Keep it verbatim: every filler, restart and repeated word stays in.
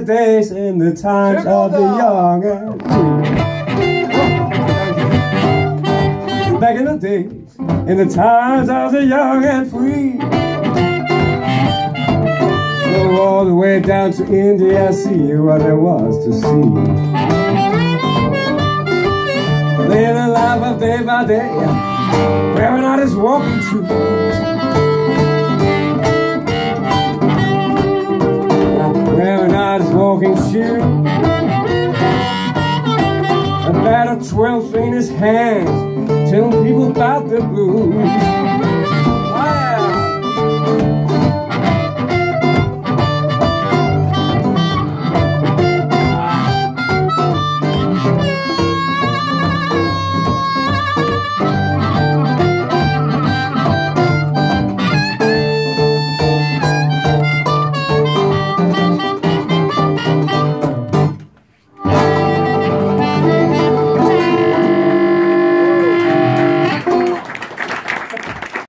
days, in the times of the young and free. Back in the days, in the times of the young and free. Go all the way down to India, see what there was to see. Live the life of day by day, wearing out his walking shoes. Wearing out his walking shoes. A bat of twelve in his hands, telling people about the blues.